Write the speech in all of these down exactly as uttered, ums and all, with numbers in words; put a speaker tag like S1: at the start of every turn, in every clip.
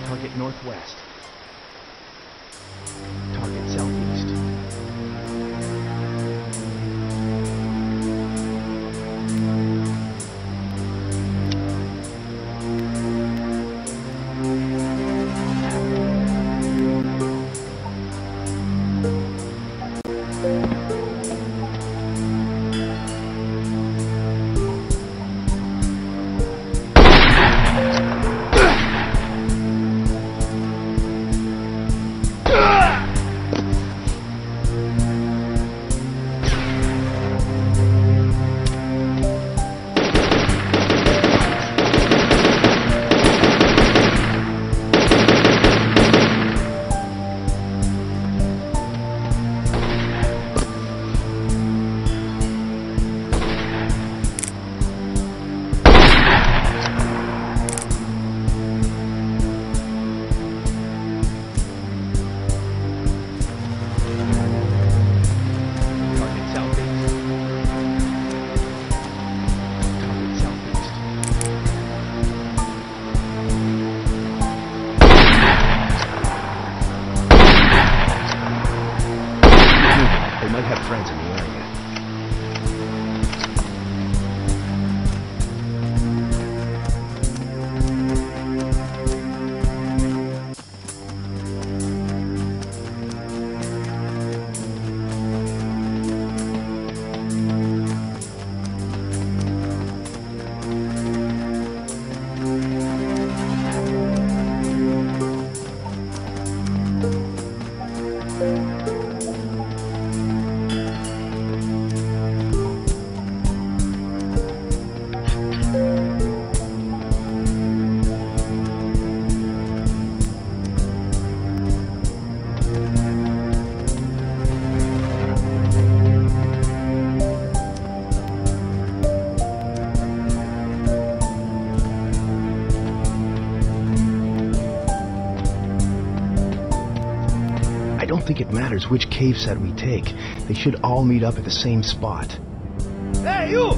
S1: Target northwest. Target southeast. Friends in the area. I don't think it matters which cave set we take. They should all meet up at the same spot.
S2: Hey, you!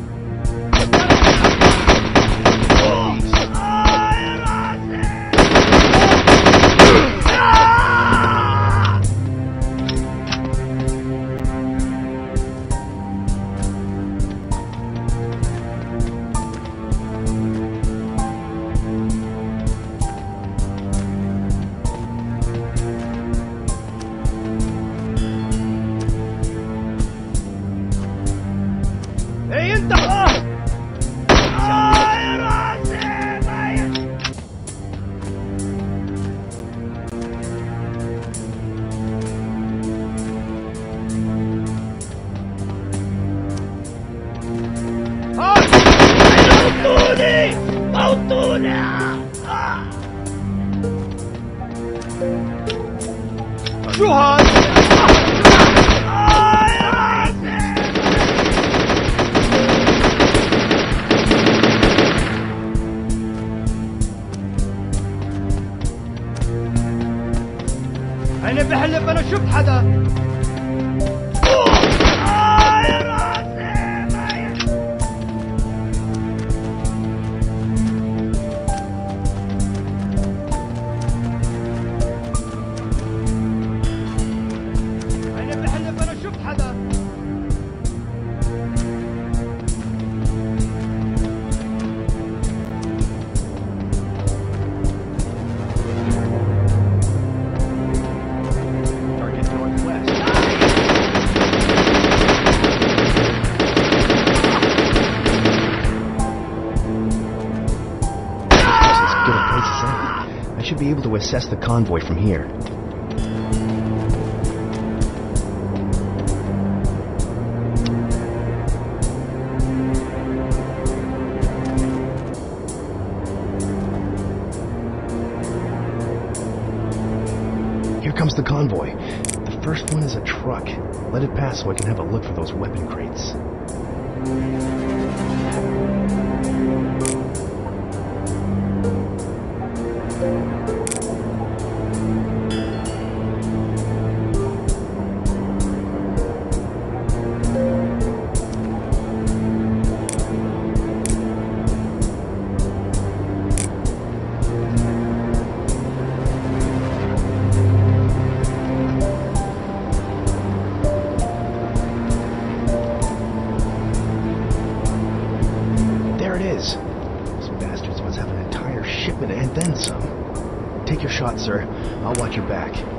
S2: ايه انت اه اه يا راسي موتوني موتوني شو هذا انا بحلف انا شفت حدا آه يا راسي انا بحلف انا شفت حدا
S1: I should be able to assess the convoy from here. Here comes the convoy. The first one is a truck. Let it pass so I can have a look for those weapon crates. is. Those bastards must have an entire shipment and then some. Take your shot, sir. I'll watch your back.